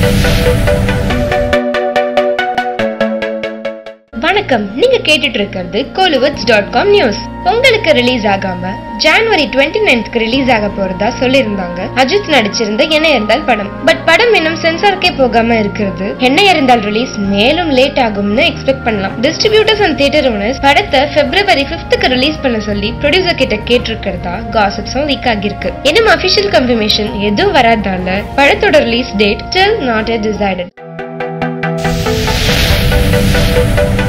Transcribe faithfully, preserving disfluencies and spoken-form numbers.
வணக்கம், நீங்க கேட்டுட்டு இருக்கிறது கோலிவுட்ஸ் டாட் காம் நியூஸ். உங்களுக்கு ரிலீஸ் ஆகாம ஜனவரி இருபத்தி ஒன்பதுக்கு ரிலீஸ் ஆக போறதா சொல்லியிருந்தாங்க அஜித் நடிச்சிருந்த என்ன இருந்தால் படம். பட் படம் இன்னும் சென்சாருக்கே போகாம இருக்கிறது. என்ன இருந்தால் ரிலீஸ் மேலும் லேட் ஆகும்னு எக்ஸ்பெக்ட் பண்ணலாம். டிஸ்ட்ரிபியூட்டர்ஸ் அண்ட் தியேட்டர் ஓனர்ஸ் படத்தை பிப்ரவரி ஐந்துக்கு ரிலீஸ் பண்ண சொல்லி ப்ரொடியூசர் கிட்ட கேட்டிருக்கிறதா காசிப்ஸும் லீக் ஆகிருக்கு. இன்னும் அபிஷியல் கன்ஃபர்மேஷன் எதுவும் வராதால படத்தோட release date still not yet decided.